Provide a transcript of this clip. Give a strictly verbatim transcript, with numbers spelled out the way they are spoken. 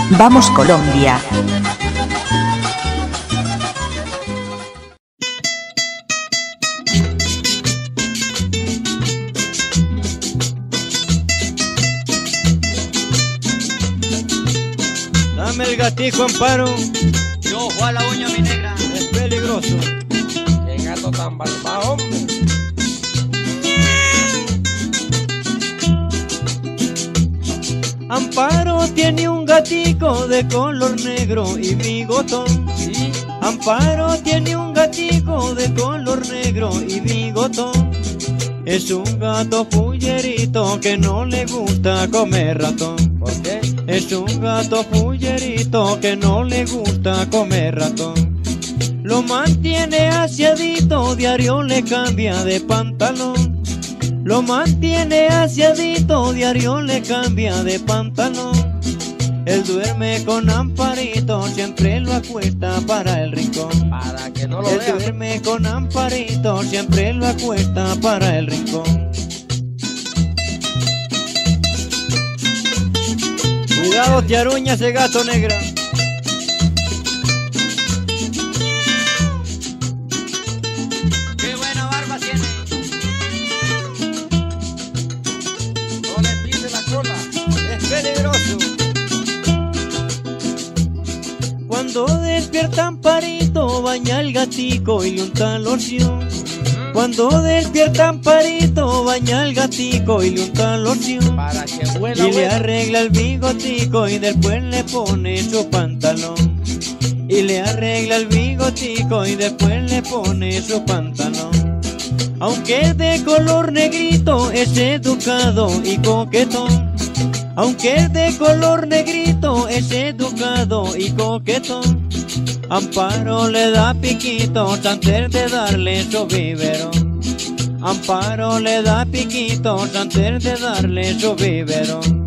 Vamos Colombia. Dame el gatico, Amparo. Y ojo a la uña, mi negra. Es peligroso. Qué gato tan barbado, hombre. Amparo tiene un gatico de color negro y bigotón. ¿Sí? Amparo tiene un gatico de color negro y bigotón. Es un gato fullerito que no le gusta comer ratón. ¿Por qué? Es un gato fullerito que no le gusta comer ratón. Lo mantiene aseadito, diario le cambia de pantalón. Lo mantiene aseadito, diario le cambia de pantalón. Él duerme con Amparito, siempre lo acuesta para el rincón. Para que no lo Él vean. duerme con Amparito, siempre lo acuesta para el rincón. Cuidado, te aruña ese gato, negra. Qué buena barba tiene. No le pise la cola. Es peligroso. Cuando despierta Amparito, baña el gatico y le unta loción. Cuando despierta Amparito, baña el gatico y le unta loción. Para que huela Y le bueno. arregla el bigotico y después le pone su pantalón. Y le arregla el bigotico y después le pone su pantalón. Aunque es de color negrito, es educado y coquetón. Aunque es de color negrito, es educado y coquetón. Amparo le da piquitos antes de darle su biberón. Amparo le da piquitos antes de darle su biberón.